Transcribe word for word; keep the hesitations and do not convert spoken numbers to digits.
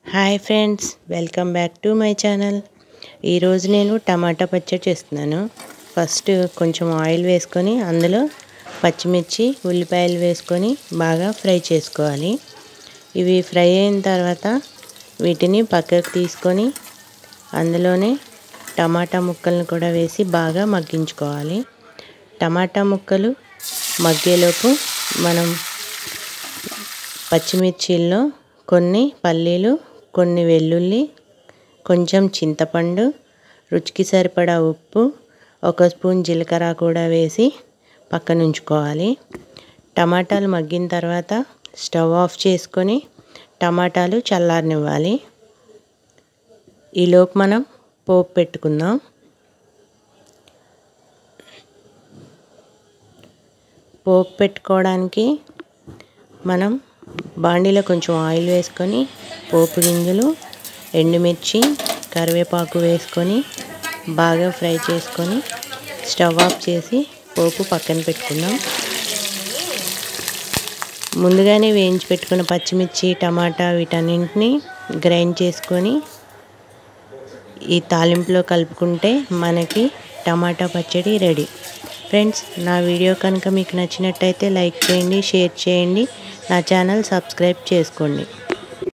Hi friends, welcome back to my channel. ఈరోజు నేను టమాటా పచ్చడి చేస్తున్నాను. ఫస్ట్ కొంచెం ఆయిల్ వేసుకొని అందులో పచ్చిమిర్చి ఉల్లిపాయలు వేసుకొని బాగా ఫ్రై చేసుకోవాలి. ఇవి ఫ్రై అయిన తర్వాత వీటిని పక్కకు తీసుకొని అందులోనే టమాటా ముక్కలను కూడా వేసి బాగా మగ్గించుకోవాలి. టమాటా ముక్కలు మగ్గేలోపు మనం పచ్చిమిర్చిల్లో కొన్ని పల్లీలు, కొన్ని వెల్లుల్లి, కొంచెం చింతపండు, రుచికి సరిపడా ఉప్పు, ఒక స్పూన్ జీలకర్ర కూడా వేసి పక్కన ఉంచుకోవాలి. టమాటాలు మగ్గిన తర్వాత స్టవ్ ఆఫ్ చేసుకొని టమాటాలు చల్లారనివ్వాలి. ఈలోపు మనం పోపు పెట్టుకుందాం. పోపు పెట్టుకోవడానికి మనం బాండీలో కొంచెం ఆయిల్ వేసుకొని పోపు గింజలు, ఎండుమిర్చి, కరివేపాకు వేసుకొని బాగా ఫ్రై చేసుకొని స్టవ్ ఆఫ్ చేసి పోపు పక్కన పెట్టుకుందాం. ముందుగానే వేయించి పెట్టుకున్న పచ్చిమిర్చి, టమాటా వీటన్నింటినీ గ్రైండ్ చేసుకొని ఈ తాలింపులో కలుపుకుంటే మనకి టమాటా పచ్చడి రెడీ. ఫ్రెండ్స్, నా వీడియో కనుక మీకు నచ్చినట్టయితే లైక్ చేయండి, షేర్ చేయండి, నా ఛానల్ సబ్స్క్రైబ్ చేసుకోండి.